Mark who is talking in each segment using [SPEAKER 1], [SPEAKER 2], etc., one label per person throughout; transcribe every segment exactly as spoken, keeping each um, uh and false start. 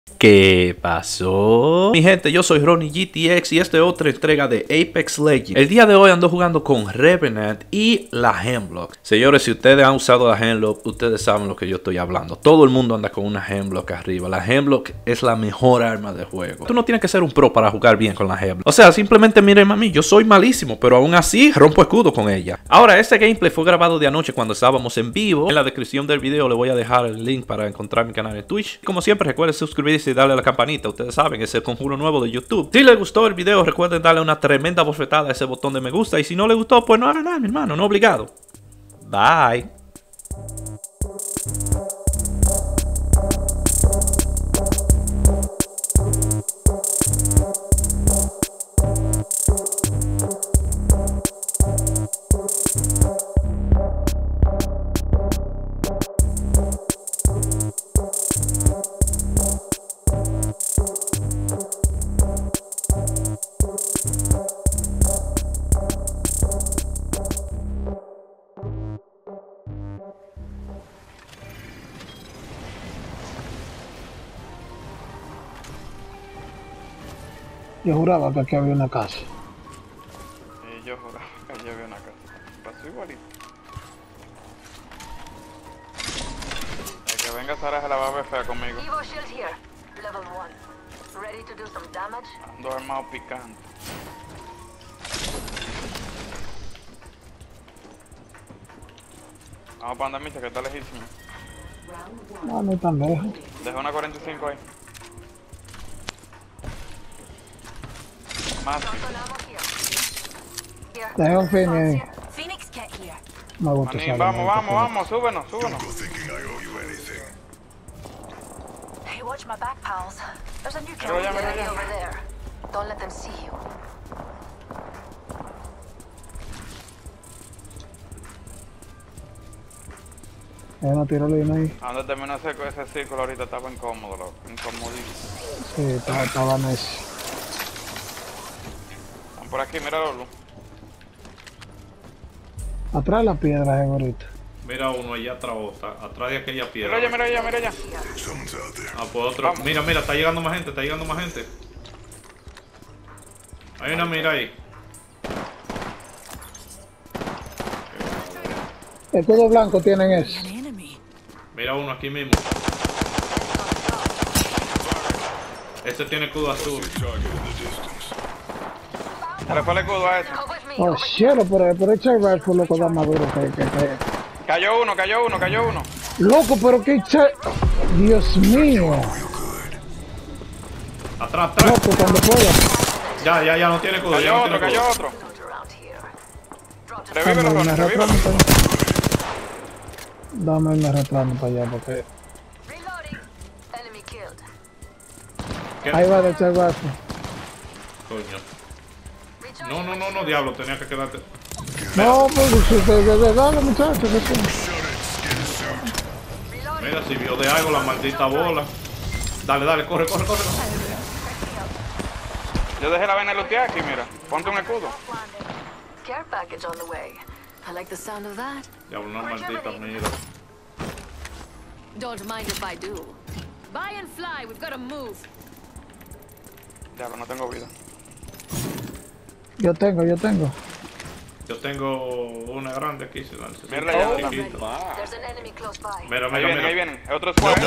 [SPEAKER 1] ¿Qué pasó? Mi gente, yo soy Ronnie G T X y esta es otra entrega de Apex Legends. El día de hoy ando jugando con Revenant y la Hemlock. Señores, si ustedes han usado la Hemlock, ustedes saben lo que yo estoy hablando. Todo el mundo anda con una Hemlock arriba. La Hemlock es la mejor arma del juego. Tú no tienes que ser un pro para jugar bien con la Hemlock. O sea, simplemente miren a mí, yo soy malísimo, pero aún así rompo escudo con ella. Ahora, este gameplay fue grabado de anoche cuando estábamos en vivo. En la descripción del video le voy a dejar el link para encontrar mi canal en Twitch. Y como siempre, recuerden suscribirse y darle a la campanita. Ustedes saben, es el conjuro nuevo de YouTube. Si les gustó el video, recuerden darle una tremenda bofetada a ese botón de me gusta. Y si no les gustó, pues no hagan nada, mi hermano, no obligado. Bye.
[SPEAKER 2] Yo juraba que aquí había una casa.
[SPEAKER 3] Y yo juraba que aquí había una casa. Pasó igualito. El que venga Sara se la va a ver fea conmigo.
[SPEAKER 4] Evo shield here. Level one. Ready to do some damage?
[SPEAKER 3] Ando armado picante. Vamos para andar, Micha, que está lejísimo.
[SPEAKER 2] No, no tan lejos.
[SPEAKER 3] Deja una cuarenta y cinco ahí. Más.
[SPEAKER 4] Shotgun ammo here. Here.
[SPEAKER 2] Deja un fin ahí.
[SPEAKER 4] Phoenix kit here.
[SPEAKER 2] Me gusta
[SPEAKER 3] Manín,
[SPEAKER 2] esa
[SPEAKER 3] vamos,
[SPEAKER 2] arma,
[SPEAKER 3] vamos, vamos, súbenos, súbenos.
[SPEAKER 4] Hey, watch my back, pals. There's a new kill
[SPEAKER 3] Mira, mira, mira.
[SPEAKER 4] over there. Don't let them see you.
[SPEAKER 2] Hay una tirolina ahí.
[SPEAKER 3] ¿A dónde terminó ese, ese círculo ahorita? Estaba incómodo, loco. Incomodísimo.
[SPEAKER 2] Sí, estaba, estaba necio.
[SPEAKER 3] Están por aquí, míralo, Lu.
[SPEAKER 2] Atrás de la piedra, eh, ahorita.
[SPEAKER 1] Mira uno allá atrás, atrás de aquella piedra.
[SPEAKER 3] Mira allá, mira allá, mira allá.
[SPEAKER 1] Ah, pues otro.
[SPEAKER 3] Vamos.
[SPEAKER 1] Mira, mira, está llegando más gente, está llegando más gente. Hay una mira ahí.
[SPEAKER 2] Escudo blanco tienen eso.
[SPEAKER 1] Mira uno aquí mismo. Este tiene escudo azul.
[SPEAKER 3] Se le fue el escudo a ese.
[SPEAKER 4] Go with me.
[SPEAKER 2] Oh, cielo, pero, pero echar rifle, loco, da más duro que, que, que.
[SPEAKER 3] Cayó uno, cayó uno, cayó uno.
[SPEAKER 2] Loco, pero que echar. Dios mío.
[SPEAKER 1] Atrás, atrás.
[SPEAKER 2] Loco, cuando pueda.
[SPEAKER 1] Ya, ya, ya no tiene escudo. Ya
[SPEAKER 3] Cayó
[SPEAKER 1] no
[SPEAKER 3] otro,
[SPEAKER 1] tiene
[SPEAKER 3] cayó
[SPEAKER 1] escudo.
[SPEAKER 3] otro.
[SPEAKER 4] Don't around here. Drop to
[SPEAKER 3] Revívelo,
[SPEAKER 2] Dame
[SPEAKER 3] Ronnie,
[SPEAKER 2] una
[SPEAKER 3] revívelo.
[SPEAKER 2] replano para allá. Dame una replano para allá, porque.
[SPEAKER 4] reloading. Enemy killed.
[SPEAKER 1] ¿Qué?
[SPEAKER 2] Ahí va de echar rifle.
[SPEAKER 1] Coño.
[SPEAKER 4] Recharging
[SPEAKER 1] No, no,
[SPEAKER 4] my
[SPEAKER 1] no, no,
[SPEAKER 4] shield.
[SPEAKER 1] diablo, tenía que quedarte.
[SPEAKER 2] No, pues, si te de dale, muchachos, que sí.
[SPEAKER 4] Reloading.
[SPEAKER 1] Mira, si vio de algo la maldita bola. Dale, dale, corre, corre, corre.
[SPEAKER 3] Yo dejé la vaina lootear aquí, mira. Ponte un escudo.
[SPEAKER 4] Care package on the way. I like the sound of that.
[SPEAKER 1] Diablo, una maldita mira.
[SPEAKER 5] Don't mind if I do. Buy and fly, we've got to move.
[SPEAKER 3] Ya, pero no tengo vida.
[SPEAKER 2] Yo tengo, yo tengo.
[SPEAKER 1] Yo tengo una grande aquí, si la necesito.
[SPEAKER 3] Mira allá, mira.
[SPEAKER 1] Chiquito.
[SPEAKER 4] There's an enemy close by.
[SPEAKER 1] Mira,
[SPEAKER 3] Ahí
[SPEAKER 1] mira,
[SPEAKER 3] vienen, ahí
[SPEAKER 1] mira.
[SPEAKER 3] vienen. Es otro squad.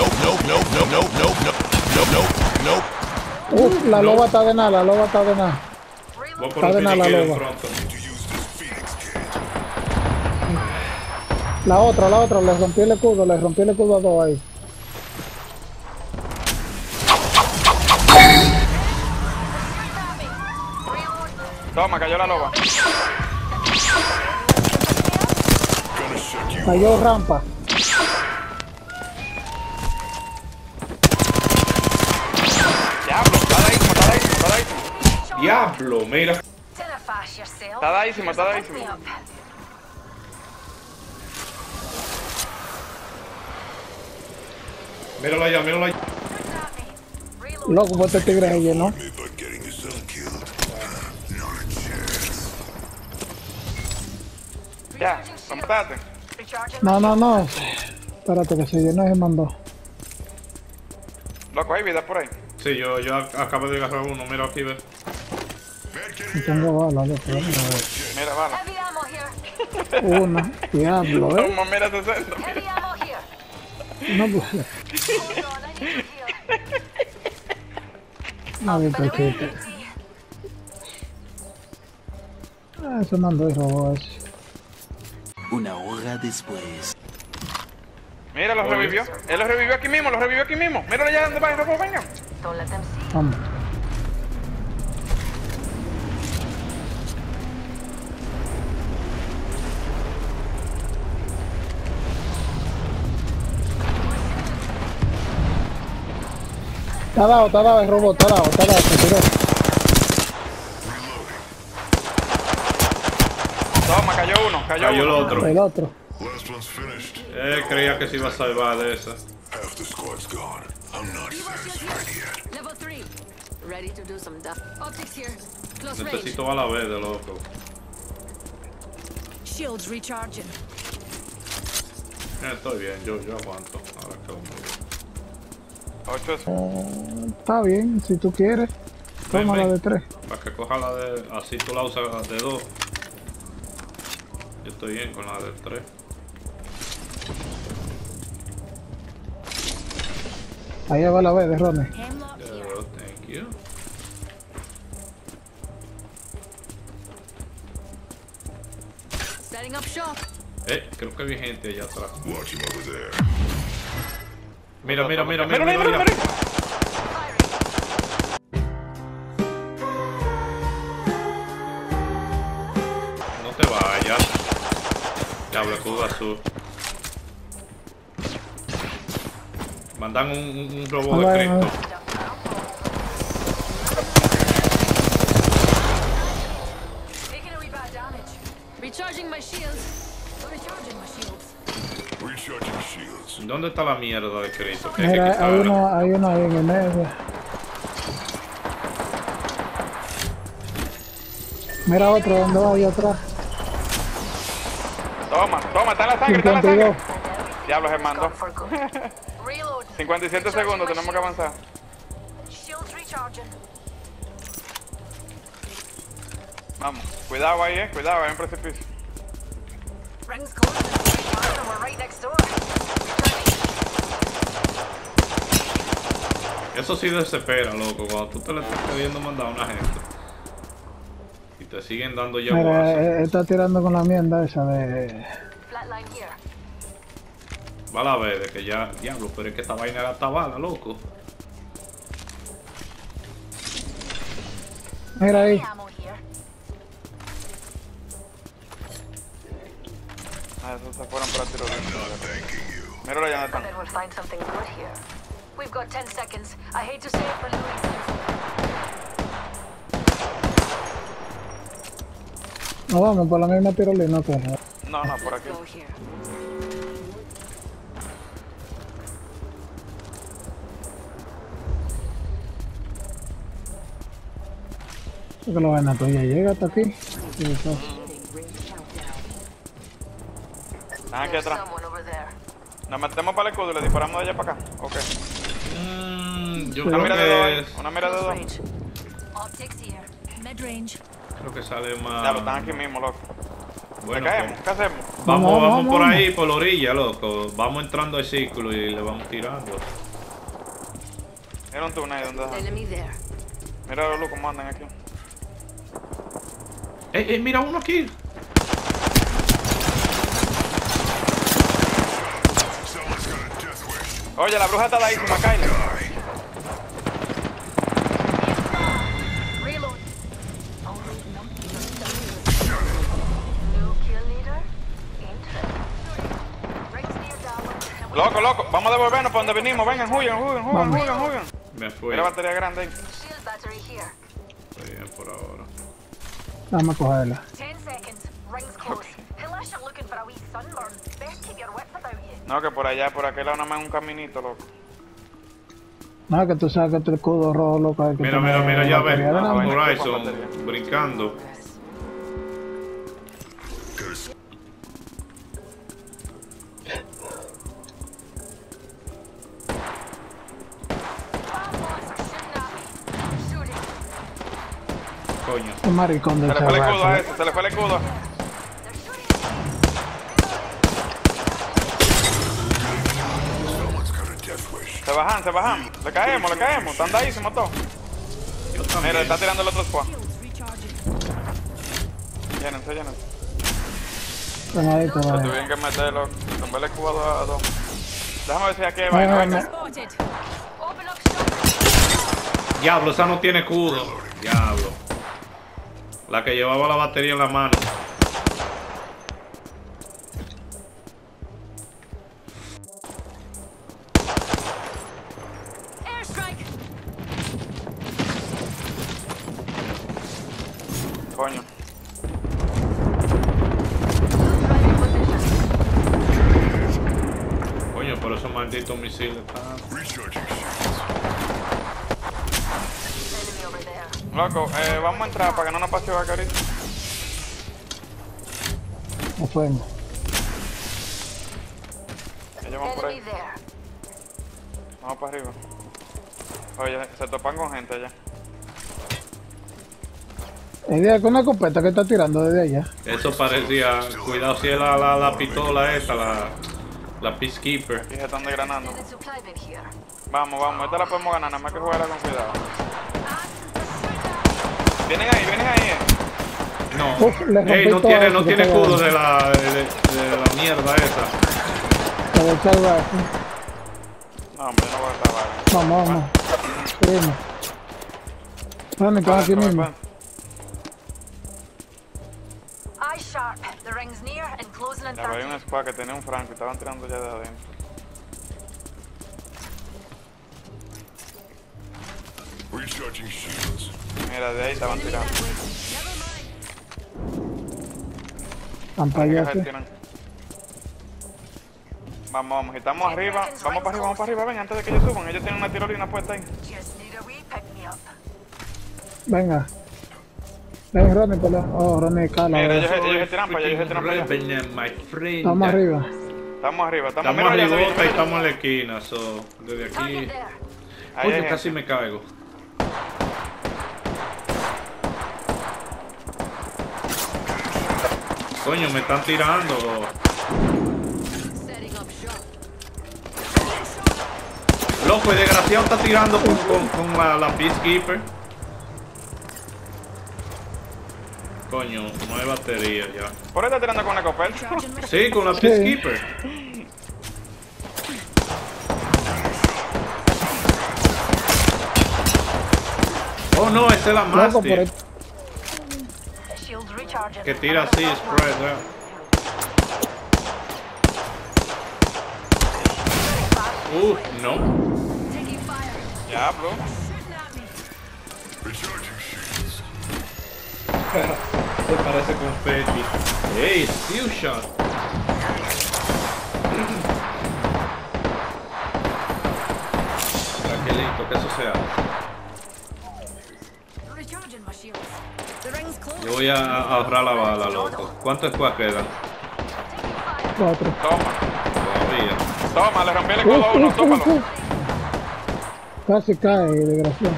[SPEAKER 2] Uf, la loba está de nada, la loba está de nada.
[SPEAKER 1] Voy por
[SPEAKER 2] Está de
[SPEAKER 1] un
[SPEAKER 2] nada la
[SPEAKER 1] finiquillo
[SPEAKER 2] loba.
[SPEAKER 1] pronto.
[SPEAKER 2] La otra, la otra, le rompí el escudo, le rompí el escudo a dos ahí.
[SPEAKER 3] Toma, cayó la loba.
[SPEAKER 2] Cayó rampa.
[SPEAKER 3] Diablo, está daísimo, está daísimo, está daísimo.
[SPEAKER 1] Diablo, mira.
[SPEAKER 4] Telefash yourself.
[SPEAKER 3] Está daísimo, está
[SPEAKER 4] Pick
[SPEAKER 3] daísimo.
[SPEAKER 4] me up.
[SPEAKER 1] Míralo allá, míralo allá.
[SPEAKER 4] Reload.
[SPEAKER 2] Loco, pues este tigre se llenó.
[SPEAKER 3] Ya, compraste.
[SPEAKER 4] Recharging
[SPEAKER 2] No,
[SPEAKER 4] my
[SPEAKER 2] no, no. Espérate que se llenó y se mandó.
[SPEAKER 3] Loco, hay vida por ahí.
[SPEAKER 1] Sí, yo, yo ac- acabo de agarrar uno. Mira aquí, ve.
[SPEAKER 2] No tengo balas, loco. Dame
[SPEAKER 3] Mira, vale.
[SPEAKER 4] Heavy ammo here.
[SPEAKER 2] una. Una. Diablo, eh.
[SPEAKER 3] Toma, mira sesenta.
[SPEAKER 4] Heavy ammo here.
[SPEAKER 2] No puede.
[SPEAKER 4] Hold on, I need to heal.
[SPEAKER 2] Nadie te
[SPEAKER 4] But
[SPEAKER 2] quita. Ah, eso mandó y robó eso.
[SPEAKER 6] Una hora después.
[SPEAKER 3] Mira, los revivió. Él los revivió aquí mismo, los revivió aquí mismo. Míralo allá donde va el robot, vengan.
[SPEAKER 4] Don't let them see.
[SPEAKER 2] Vamos. Está dado, está dado el robot, está dado, está dado, se tiró.
[SPEAKER 3] Toma, cayó uno, cayó,
[SPEAKER 1] Cayó el
[SPEAKER 3] uno.
[SPEAKER 1] otro.
[SPEAKER 2] El otro.
[SPEAKER 7] Last one's finished.
[SPEAKER 1] Él creía que se iba a salvar de esa.
[SPEAKER 7] Half the squad's gone. I'm not satisfied yet.
[SPEAKER 5] Level three. Ready to do some stuff. Optics here. Close range.
[SPEAKER 1] Necesito a la vez de loco.
[SPEAKER 5] Shields recharging.
[SPEAKER 1] Eh, estoy bien, yo, yo aguanto. Ahora que vamos.
[SPEAKER 3] Ocho.
[SPEAKER 2] Eh, está bien, si tú quieres. Toma la de tres.
[SPEAKER 1] Para que coja la de... Así tú la usas de dos. Yo estoy bien con la de tres.
[SPEAKER 2] Ahí va la B de Ronnie.
[SPEAKER 5] Hemlock here.
[SPEAKER 1] Oh, thank you.
[SPEAKER 5] Setting up shop.
[SPEAKER 1] Eh, creo que vi gente allá atrás.
[SPEAKER 7] Watch him over there.
[SPEAKER 1] Mira, mira, mira, mira,
[SPEAKER 3] Míralo ahí,
[SPEAKER 1] mira,
[SPEAKER 3] míralo
[SPEAKER 1] mira.
[SPEAKER 3] ahí.
[SPEAKER 1] No te vayas. Diablo, escudo azul. Mandan un, un, un robot de
[SPEAKER 2] Hola,
[SPEAKER 1] Cristo.
[SPEAKER 4] Taking a wee bit of damage.
[SPEAKER 5] Recharging my shields. Recharging my shields.
[SPEAKER 7] Recharging shields.
[SPEAKER 1] ¿Dónde está la mierda de Cristo? Que hay que
[SPEAKER 2] Mira, hay
[SPEAKER 1] quitarla.
[SPEAKER 2] uno, hay uno ahí en el medio. Mira otro, ¿dónde va ahí atrás?
[SPEAKER 3] Toma, toma, está en la sangre, está en la
[SPEAKER 2] cincuenta y
[SPEAKER 3] sangre.
[SPEAKER 2] dos.
[SPEAKER 3] Diablo, se mandó.
[SPEAKER 4] Gone for good. Reload.
[SPEAKER 3] cincuenta y siete segundos, tenemos que avanzar.
[SPEAKER 4] Shields recharging.
[SPEAKER 3] Vamos, cuidado ahí, eh, cuidado, hay un precipicio.
[SPEAKER 4] Rings closing. And we're right next door.
[SPEAKER 1] Eso sí desespera, loco. Cuando tú te le estás queriendo mandar a una gente. Y te siguen dando ya
[SPEAKER 2] Mira,
[SPEAKER 1] guasa.
[SPEAKER 2] eh, está tirando con la mierda esa de...
[SPEAKER 4] Flatline here.
[SPEAKER 1] Va a la vez de que ya... Diablo, pero es que esta vaina era tabala, loco.
[SPEAKER 2] Mira ahí.
[SPEAKER 4] Ammo here.
[SPEAKER 3] Ah, esos se fueron para tiro limpio.
[SPEAKER 7] Thanking you.
[SPEAKER 3] Míralo allá donde
[SPEAKER 4] And then
[SPEAKER 3] están.
[SPEAKER 4] we'll find something good here. We've got ten seconds. I hate to say it, but Louis.
[SPEAKER 2] No vamos por la misma tirolina, ok.
[SPEAKER 3] No, no, por aquí.
[SPEAKER 5] Go here.
[SPEAKER 2] Porque la vaina tuya llega hasta aquí. Y eso.
[SPEAKER 3] Están aquí
[SPEAKER 4] There's
[SPEAKER 3] atrás.
[SPEAKER 4] someone over there.
[SPEAKER 3] Nos metemos para el escudo y le disparamos de allá para acá. Ok.
[SPEAKER 1] Mm, yo
[SPEAKER 3] Una
[SPEAKER 1] creo
[SPEAKER 3] mira de dos ahí,
[SPEAKER 1] que es...
[SPEAKER 3] una mira de
[SPEAKER 5] Close
[SPEAKER 3] dos.
[SPEAKER 5] range. Optics here. Mid range.
[SPEAKER 1] Creo que sale más...
[SPEAKER 3] Ya lo están aquí mismo, loco.
[SPEAKER 1] Bueno,
[SPEAKER 3] ¿Le caemos?
[SPEAKER 1] pues,
[SPEAKER 3] ¿Qué hacemos?
[SPEAKER 1] vamos,
[SPEAKER 2] Vamos,
[SPEAKER 1] vamos,
[SPEAKER 2] vamos,
[SPEAKER 1] por
[SPEAKER 2] vamos.
[SPEAKER 1] ahí, por la orilla, loco. Vamos entrando al círculo y le vamos tirando.
[SPEAKER 3] Mira un túnel ahí donde dejan.
[SPEAKER 5] Enemy there.
[SPEAKER 3] Mira los locos cómo andan aquí.
[SPEAKER 1] ¡Eh, eh, mira uno aquí!
[SPEAKER 7] Someone's got a death wish.
[SPEAKER 3] Oye, la bruja está daísima, Kylie.
[SPEAKER 4] Reload. New kill leader. Interesting. Rings near down.
[SPEAKER 3] Loco, loco, vamos a devolvernos para donde venimos. Vengan, huyan, huyan, huyan,
[SPEAKER 2] Vamos.
[SPEAKER 3] huyan, huyan.
[SPEAKER 1] Me fui.
[SPEAKER 3] Mira batería grande ahí.
[SPEAKER 4] Shield battery here.
[SPEAKER 1] Estoy bien por ahora.
[SPEAKER 2] Vamos a cogerla.
[SPEAKER 4] Ten seconds. Rings close. Unless you're looking for a wee sunburn, best keep your wits about you.
[SPEAKER 3] No, que por allá, por aquel lado, nada más un caminito, loco.
[SPEAKER 2] Nada, que tú sacas tu escudo rojo, loco. hay que
[SPEAKER 1] Mira,
[SPEAKER 2] tener
[SPEAKER 1] mira, mira, ya ves.
[SPEAKER 2] batería de la
[SPEAKER 3] Ah,
[SPEAKER 2] mano.
[SPEAKER 3] vaina.
[SPEAKER 1] Horizon, brincando.
[SPEAKER 7] Curse.
[SPEAKER 8] coño.
[SPEAKER 2] Un maricón
[SPEAKER 3] Se
[SPEAKER 2] de
[SPEAKER 3] le fue el escudo a
[SPEAKER 2] chaval.
[SPEAKER 3] ese, se le fue el escudo.
[SPEAKER 7] Someone's got a death wish.
[SPEAKER 3] Se bajan, se bajan. Le caemos, le caemos. Están daísimos todos.
[SPEAKER 8] Yo también.
[SPEAKER 3] Mira, está tirando el otro squad. Llénense, llénense.
[SPEAKER 2] Pegadito,
[SPEAKER 3] Se
[SPEAKER 2] vale.
[SPEAKER 3] tuvieron que meterlo. Tumbar el escudo a a dos. Déjame ver si aquí hay
[SPEAKER 2] Ay,
[SPEAKER 3] vaina.
[SPEAKER 2] ay,
[SPEAKER 3] venga.
[SPEAKER 2] ay.
[SPEAKER 5] Spotted.
[SPEAKER 4] Open up shop.
[SPEAKER 8] Diablo, esa no tiene escudo. Diablo. La que llevaba la batería en la mano.
[SPEAKER 5] Airstrike.
[SPEAKER 3] Coño.
[SPEAKER 8] Coño, por esos malditos misiles están.
[SPEAKER 7] Recharging shields.
[SPEAKER 4] Enemy over there.
[SPEAKER 3] Loco, eh, vamos a entrar para que no nos pase vaca ahorita.
[SPEAKER 2] Nos fuimos.
[SPEAKER 3] Ellos van por
[SPEAKER 4] Enemy
[SPEAKER 3] ahí.
[SPEAKER 4] there.
[SPEAKER 3] Vamos para arriba. Oye, se topan con gente allá.
[SPEAKER 2] El día con una escopeta que está tirando desde allá.
[SPEAKER 8] Eso parecía. Cuidado si es la, la, la pistola esa, la. La Peacekeeper.
[SPEAKER 3] Aquí se están desgranando.
[SPEAKER 4] There's a supply bin here.
[SPEAKER 3] Vamos, vamos, esta la podemos ganar, nada más que jugarla con cuidado. Vienen ahí, vienen ahí. eh.
[SPEAKER 8] No.
[SPEAKER 2] Uf, le rompí
[SPEAKER 8] Ey, no
[SPEAKER 2] todo
[SPEAKER 8] tiene,
[SPEAKER 2] eso
[SPEAKER 8] no
[SPEAKER 2] que
[SPEAKER 8] tiene
[SPEAKER 2] estaba
[SPEAKER 8] escudo
[SPEAKER 2] ahí.
[SPEAKER 8] de la, de, de la mierda esa.
[SPEAKER 2] Se va a echar el brazo.
[SPEAKER 3] No, hombre, no voy a estar vale.
[SPEAKER 2] Vamos, vamos. Primo. Vamos, estamos aquí mismo.
[SPEAKER 4] Eye sharp. The ring's near and closing in
[SPEAKER 3] Ya había un
[SPEAKER 4] thirty.
[SPEAKER 3] squad que tenía un franco y estaban tirando ya de adentro.
[SPEAKER 7] Recharging shields.
[SPEAKER 3] Mira, de ahí estaban tirando.
[SPEAKER 2] Están para allá, sí.
[SPEAKER 3] Tiran. Vamos, vamos, y estamos arriba. Vamos para arriba, vamos para arriba, ven, antes de que ellos suban. Ellos tienen una tirolina puesta ahí.
[SPEAKER 4] Just need a wee pick me up.
[SPEAKER 2] Venga. Ven, Ronnie, por la... Oh, Ronnie, cala.
[SPEAKER 3] Mira,
[SPEAKER 2] ahora.
[SPEAKER 3] ellos, ellos se tiran para allá, ellos se tiran para allá.
[SPEAKER 8] Revenant, my friend.
[SPEAKER 2] Estamos arriba.
[SPEAKER 3] Estamos arriba, estamos,
[SPEAKER 8] Estamos
[SPEAKER 3] mira, allá,
[SPEAKER 8] arribota y
[SPEAKER 3] mira,
[SPEAKER 8] estamos en la esquina, so, desde aquí.
[SPEAKER 4] Target there.
[SPEAKER 3] ahí
[SPEAKER 8] Oye,
[SPEAKER 3] hay
[SPEAKER 8] casi
[SPEAKER 3] gente.
[SPEAKER 8] me caigo. Coño, me están tirando.
[SPEAKER 5] Setting up shop.
[SPEAKER 8] Loco, el desgraciado está tirando con, con, con la, la Peacekeeper. Coño, no hay batería ya.
[SPEAKER 3] Por ahí está tirando con la escopeta.
[SPEAKER 8] Sí, con la Peacekeeper. Oh no, esa es la
[SPEAKER 2] Loco, por
[SPEAKER 8] Mastiff.
[SPEAKER 2] ahí.
[SPEAKER 4] Shields recharging.
[SPEAKER 8] Que tira así, spread, ¿verdad? Uh, no.
[SPEAKER 5] Taking fire.
[SPEAKER 3] Diablo.
[SPEAKER 5] Shooting at me.
[SPEAKER 7] Recharging shields.
[SPEAKER 8] Se parece confetti. Hey, steel shot. Tranquilito, que eso se hace.
[SPEAKER 5] Recharging my shields. The ring's closed.
[SPEAKER 8] Yo voy a a ahorrar la bala, loco. ¿Cuántos squads quedan?
[SPEAKER 2] Cuatro.
[SPEAKER 3] Toma,
[SPEAKER 8] Todavía.
[SPEAKER 3] toma, le rompí el escudo a uno,
[SPEAKER 2] Uf, uf,
[SPEAKER 3] tómalo.
[SPEAKER 2] uf. Casi cae, desgraciado.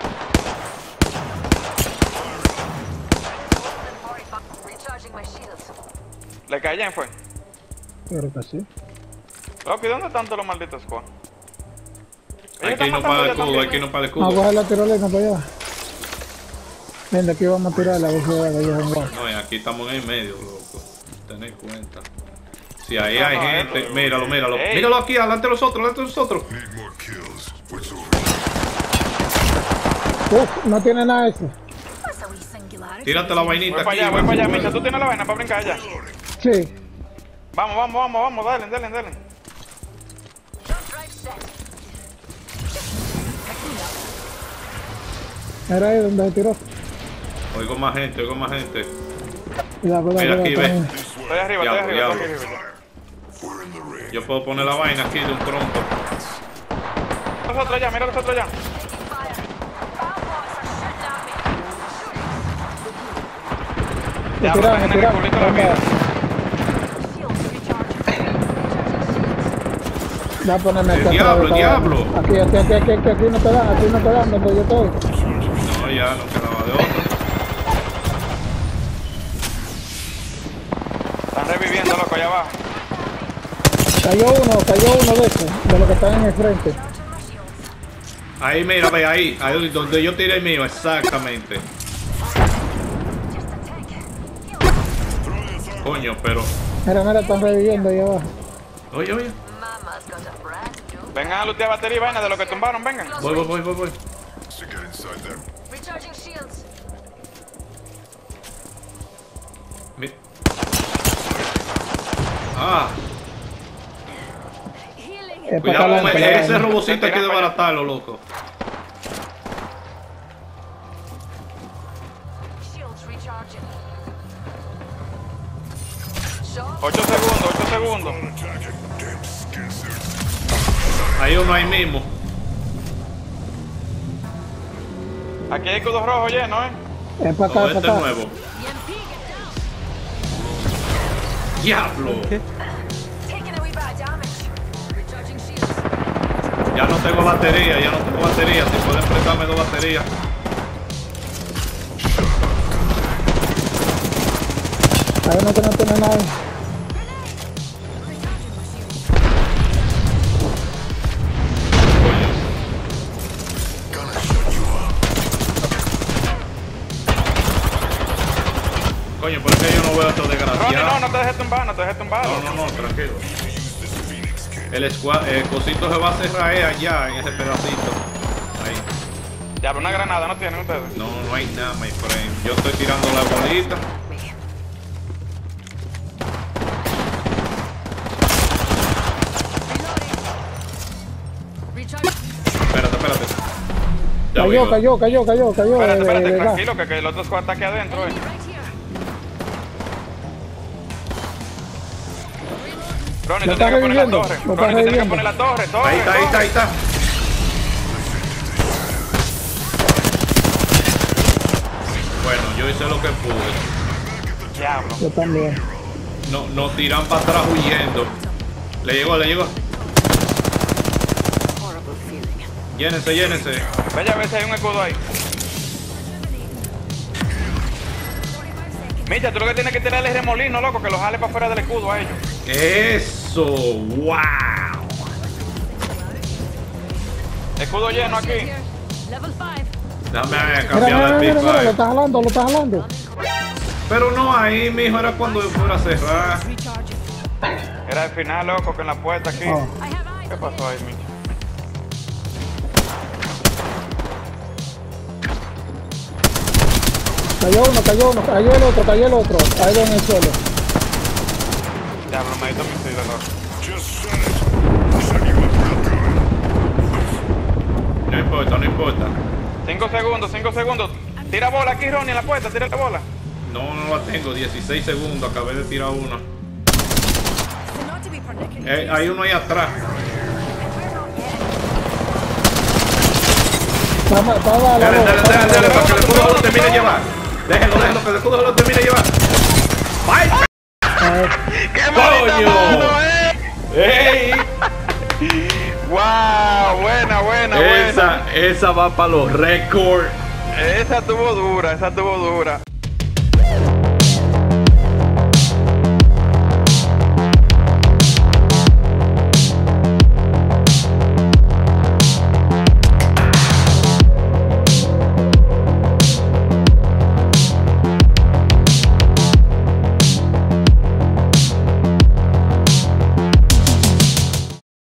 [SPEAKER 4] Recharging my shields.
[SPEAKER 3] Le caen, fue.
[SPEAKER 2] Pero que sí.
[SPEAKER 3] Loco, ¿y dónde están todos los malditos squad?
[SPEAKER 8] Hay que irnos para el escudo, hay que irnos para el
[SPEAKER 2] Vamos a
[SPEAKER 8] escudo.
[SPEAKER 2] coger la tirolina para allá. Ven, de aquí vamos a tirarla, a ver si va de allá venga.
[SPEAKER 8] No, y aquí estamos en el medio, loco. Tened cuenta. Si ahí hay
[SPEAKER 3] no,
[SPEAKER 8] gente,
[SPEAKER 3] esto-
[SPEAKER 8] míralo, míralo.
[SPEAKER 3] Ey.
[SPEAKER 8] Míralo aquí, adelante de nosotros, adelante de nosotros.
[SPEAKER 7] Need more kills. What's over?
[SPEAKER 2] Uf, no tiene nada eso.
[SPEAKER 5] That's a wee singularity.
[SPEAKER 8] Tírate la vainita
[SPEAKER 3] Voy para
[SPEAKER 8] aquí.
[SPEAKER 3] allá, voy
[SPEAKER 8] man,
[SPEAKER 3] para allá,
[SPEAKER 8] si
[SPEAKER 3] Micha.
[SPEAKER 8] puedes.
[SPEAKER 3] ¿Tú tienes la vaina para brincar allá?
[SPEAKER 2] Sí.
[SPEAKER 3] Vamos, vamos, vamos, vamos, dale, dale, dale.
[SPEAKER 4] Jump drive set.
[SPEAKER 2] Era ahí donde se tiró.
[SPEAKER 8] Oigo más gente, oigo más gente.
[SPEAKER 2] Cuidado, cuidado,
[SPEAKER 8] Mira aquí,
[SPEAKER 2] cuidado.
[SPEAKER 8] ve.
[SPEAKER 2] también.
[SPEAKER 3] Estoy arriba,
[SPEAKER 8] Diablo,
[SPEAKER 3] estoy arriba,
[SPEAKER 8] diablo.
[SPEAKER 3] estoy arriba.
[SPEAKER 7] We're in the ring.
[SPEAKER 8] Yo puedo poner la vaina aquí de un tronco.
[SPEAKER 3] Nosotros allá, mira nosotros allá.
[SPEAKER 4] Taking fire. Balbots are shooting at me.
[SPEAKER 2] Me
[SPEAKER 3] Diablo,
[SPEAKER 2] tiraron,
[SPEAKER 3] están
[SPEAKER 2] me
[SPEAKER 3] en el
[SPEAKER 2] tiraron.
[SPEAKER 3] culito de la
[SPEAKER 2] Venga,
[SPEAKER 3] vida.
[SPEAKER 4] Shields recharging.
[SPEAKER 2] voy a ponerme
[SPEAKER 8] El
[SPEAKER 2] aquí atrás
[SPEAKER 8] diablo,
[SPEAKER 2] de esta
[SPEAKER 8] diablo.
[SPEAKER 2] vaina. Aquí, aquí, aquí, aquí, aquí, aquí no te dan, aquí no te dan donde yo estoy.
[SPEAKER 8] No, ya no quedaba de otra.
[SPEAKER 3] Están reviviendo, loco, allá abajo.
[SPEAKER 2] Cayó uno, cayó uno de esos, de los que están en el frente.
[SPEAKER 8] Ahí, mira, ve ahí. Ahí donde yo tiré el mío, exactamente. Coño, pero.
[SPEAKER 2] Mira, mira, están reviviendo ahí abajo.
[SPEAKER 8] Oye, oye.
[SPEAKER 4] Mama's got a brand new.
[SPEAKER 3] Vengan a lootear batería y vaina de lo que tumbaron, vengan.
[SPEAKER 8] Voy, voy, voy, voy, voy.
[SPEAKER 7] To get inside there.
[SPEAKER 4] Recharging shields.
[SPEAKER 8] Mi- Ah,
[SPEAKER 5] Healing.
[SPEAKER 2] Es para
[SPEAKER 8] cuidado,
[SPEAKER 2] adelante,
[SPEAKER 8] me-
[SPEAKER 2] para
[SPEAKER 8] ese
[SPEAKER 2] adelante.
[SPEAKER 8] robocito hay que desbaratarlo, loco.
[SPEAKER 4] Shields recharging. Shot.
[SPEAKER 3] ocho segundos, ocho segundos.
[SPEAKER 7] Attacking. Damn skin suits.
[SPEAKER 8] Hay uno ahí mismo.
[SPEAKER 3] Aquí hay escudos rojos llenos, eh.
[SPEAKER 2] Es para
[SPEAKER 8] No,
[SPEAKER 2] acá,
[SPEAKER 8] este
[SPEAKER 2] para acá.
[SPEAKER 8] nuevo.
[SPEAKER 5] E M P, get down.
[SPEAKER 8] ¡Diablo!
[SPEAKER 4] Taking a wee bit of damage.
[SPEAKER 5] Recharging shields.
[SPEAKER 8] Ya no tengo batería, ya no tengo batería. Si pueden prestarme dos baterías.
[SPEAKER 2] Ahí no, que no tiene nada.
[SPEAKER 7] Gonna shut you up.
[SPEAKER 8] Coño, ¿por qué yo no veo a estos
[SPEAKER 3] Ronnie, no,
[SPEAKER 8] desgraciados?
[SPEAKER 3] no te dejes tumbar, no te dejes tumbar.
[SPEAKER 8] No, no, no, tranquilo.
[SPEAKER 7] Use this Phoenix kit.
[SPEAKER 8] El, squad, el cosito se va a cerrar eh, allá, en ese pedacito. Ahí.
[SPEAKER 3] Ya, pero una granada no tienen ustedes.
[SPEAKER 8] No, no hay nada, my friend. Yo estoy tirando la bolita.
[SPEAKER 5] Recharging.
[SPEAKER 8] Espérate, espérate. Ya
[SPEAKER 2] Cayó,
[SPEAKER 8] voy,
[SPEAKER 2] cayó, cayó, cayó, cayó.
[SPEAKER 3] Espérate,
[SPEAKER 2] de-
[SPEAKER 3] espérate,
[SPEAKER 2] de- de gas.
[SPEAKER 3] tranquilo, que, que el otro squad está aquí adentro, eh.
[SPEAKER 5] Right here.
[SPEAKER 3] Ronnie,
[SPEAKER 2] Lo
[SPEAKER 3] tú tienes que
[SPEAKER 2] está
[SPEAKER 3] poner la
[SPEAKER 2] reviviendo,
[SPEAKER 3] torre.
[SPEAKER 2] lo está
[SPEAKER 3] Ronnie, tú tienes que
[SPEAKER 2] reviviendo.
[SPEAKER 3] poner la torre, torre.
[SPEAKER 8] Ahí está, ahí está, ahí está. Bueno, yo hice lo que pude.
[SPEAKER 3] Diablo.
[SPEAKER 2] Yo también.
[SPEAKER 8] No, no tiran para atrás huyendo. Le llegó, le llegó. Llénense, llénense.
[SPEAKER 3] Vaya a ver si hay un escudo ahí. Micha, tú lo que tienes que tirarle es remolino, loco, que lo jale para afuera del escudo a ellos.
[SPEAKER 8] Eso, wow.
[SPEAKER 3] Escudo lleno aquí.
[SPEAKER 5] Here. Level five.
[SPEAKER 8] Déjame
[SPEAKER 2] Mira,
[SPEAKER 8] cambiar
[SPEAKER 2] mira,
[SPEAKER 8] el
[SPEAKER 2] mira, mira, lo
[SPEAKER 8] pick
[SPEAKER 2] está jalando, lo está jalando.
[SPEAKER 8] Pero no ahí, mijo, era cuando yo fuera a cerrar.
[SPEAKER 5] Recharging.
[SPEAKER 3] Era el final, loco, que en la puerta aquí.
[SPEAKER 2] Oh.
[SPEAKER 5] I have eyes.
[SPEAKER 3] ¿Qué pasó ahí, Micha?
[SPEAKER 2] Cayó uno, cayó uno, cayó el otro, cayó el otro. Ahí en el suelo.
[SPEAKER 3] Diablo, me hizo mi sida, loco.
[SPEAKER 7] Just shut it. Shut you up real good.
[SPEAKER 8] No importa, no importa.
[SPEAKER 3] Cinco segundos, cinco segundos. Tira bola aquí, Ronnie, en la puerta, tira la bola.
[SPEAKER 8] No, no la tengo. dieciséis segundos. Acabé de tirar una.
[SPEAKER 5] Not to be predicted.
[SPEAKER 8] Eh, hay uno ahí atrás.
[SPEAKER 2] Vamos, vamos a la
[SPEAKER 8] Dale, dale,
[SPEAKER 2] bola,
[SPEAKER 8] dale, dale, para que el escudo
[SPEAKER 3] no,
[SPEAKER 8] se lo
[SPEAKER 3] no,
[SPEAKER 8] termine de
[SPEAKER 3] no,
[SPEAKER 8] llevar. Déjenlo, déjenlo, que el escudo se lo termine de llevar. ¡Ay!
[SPEAKER 3] ¡Qué
[SPEAKER 8] ¡Coño!
[SPEAKER 3] mano, eh!
[SPEAKER 8] ¡Ey!
[SPEAKER 3] ¡Wow! Buena, buena, buena.
[SPEAKER 8] Esa, esa va para los récords.
[SPEAKER 3] Esa tuvo dura, esa tuvo dura.